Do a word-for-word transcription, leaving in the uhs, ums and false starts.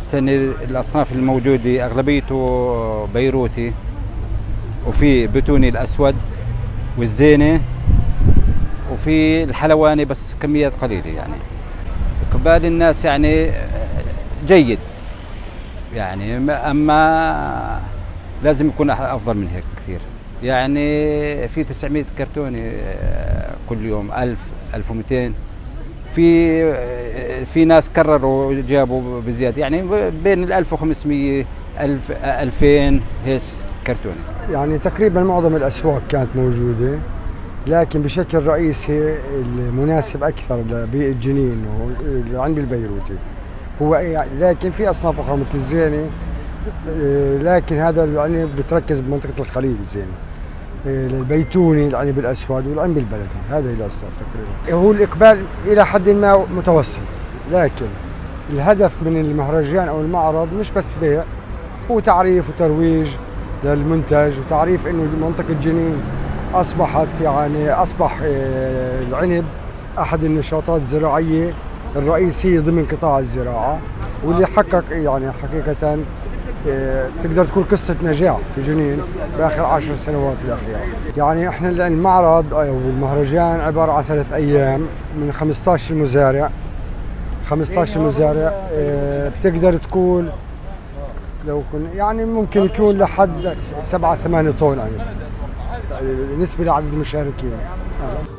السنة الأصناف الموجودة أغلبيته بيروتي، وفي بتوني الأسود والزينة، وفي الحلواني بس كميات قليلة. يعني إقبال الناس يعني جيد يعني، أما لازم يكون أفضل من هيك كثير. يعني في تسعمئة كرتونة كل يوم، ألف ألف ومئتين. في في ناس كرروا جابوا بزيادة، يعني بين ال ألف وخمسمئة ألف ألفين هيك كرتونة. يعني تقريبا معظم الأسواق كانت موجودة، لكن بشكل رئيسي المناسب أكثر لبيئة جنين وعند البيروتي هو يعني، لكن في أصناف أخرى مثل الزينة، لكن هذا يعني بتركز بمنطقة الخليل. الزينة، البيتوني، العنب الأسود والعنب البلدي، هذه الأصناف تقريبا. هو الإقبال إلى حد ما متوسط، لكن الهدف من المهرجان أو المعرض مش بس بيع، هو تعريف وترويج للمنتج، وتعريف إنه منطقة جنين أصبحت يعني أصبح العنب أحد النشاطات الزراعية الرئيسية ضمن قطاع الزراعة، واللي حقق يعني حقيقة تقدر تكون قصة نجاح في جنين بآخر عشر سنوات الأخيرة. يعني احنا المعرض أو المهرجان عبارة عن ثلاث أيام من خمسة عشر مزارع، خمسة عشر مزارع بتقدر تكون لو كن يعني ممكن يكون لحد سبعة ثمانية طن عنب بالنسبة لعدد المشاركين.